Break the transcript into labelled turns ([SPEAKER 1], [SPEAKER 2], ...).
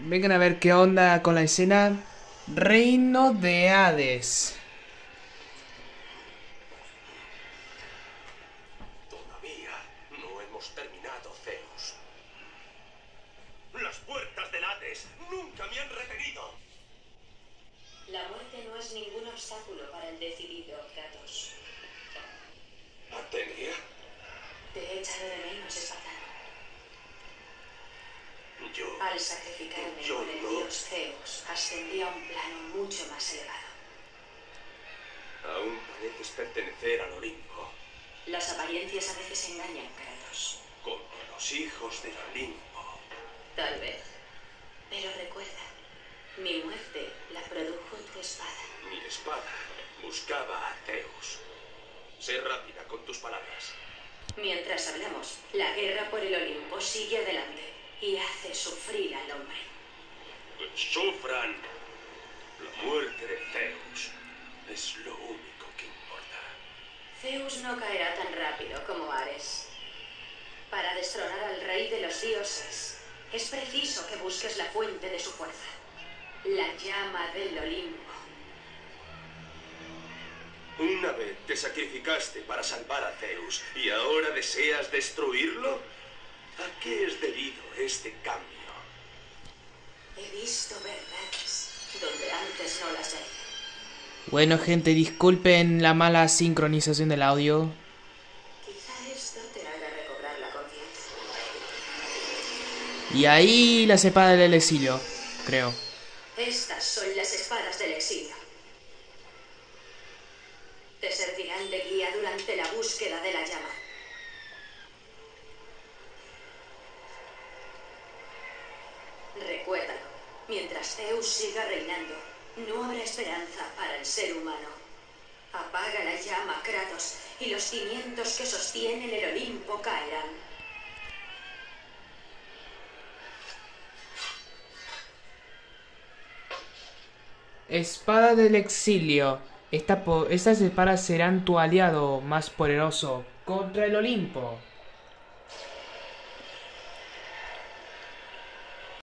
[SPEAKER 1] Vengan a ver qué onda con la escena. Reino de Hades.
[SPEAKER 2] Todavía no hemos terminado, Zeus. Las puertas del Hades nunca me han retenido.
[SPEAKER 3] La muerte no es ningún obstáculo para el decidido, Kratos.
[SPEAKER 2] ¿Atenea?
[SPEAKER 3] Te he echado de menos, espartano.
[SPEAKER 2] Yo...
[SPEAKER 3] Al sacrificarme
[SPEAKER 2] Yo
[SPEAKER 3] por el
[SPEAKER 2] no.
[SPEAKER 3] dios Zeus, ascendí a un plano mucho más elevado.
[SPEAKER 2] Aún pareces pertenecer al Olimpo.
[SPEAKER 3] Las apariencias a veces engañan, Kratos.
[SPEAKER 2] Como los hijos del Olimpo.
[SPEAKER 3] Tal vez. Pero recuerda, mi muerte la produjo tu espada.
[SPEAKER 2] Mi espada buscaba a Zeus. Sé rápida con tus palabras.
[SPEAKER 3] Mientras hablamos, la guerra por el Olimpo sigue adelante y hace sufrir al hombre.
[SPEAKER 2] Que sufran. La muerte de Zeus es lo único que importa.
[SPEAKER 3] Zeus no caerá tan rápido como Ares. Para destronar al rey de los dioses, es preciso que busques la fuente de su fuerza. La llama del Olimpo.
[SPEAKER 2] Una vez te sacrificaste para salvar a Zeus y ahora deseas destruirlo. ¿A qué es debido este cambio?
[SPEAKER 3] He visto verdades donde antes no las veía.
[SPEAKER 1] Bueno, gente, disculpen la mala sincronización del audio.
[SPEAKER 3] Quizá esto te haga recobrar la confianza.
[SPEAKER 1] Y ahí la espada del exilio, creo.
[SPEAKER 3] Estas son las espadas del exilio. Te servirán de guía durante la búsqueda de la llama. Recuérdalo, mientras Zeus siga reinando, no habrá esperanza para el ser humano. Apaga la llama, Kratos, y los cimientos que sostienen el Olimpo caerán.
[SPEAKER 1] Espada del exilio. Estas espadas serán tu aliado más poderoso contra el Olimpo.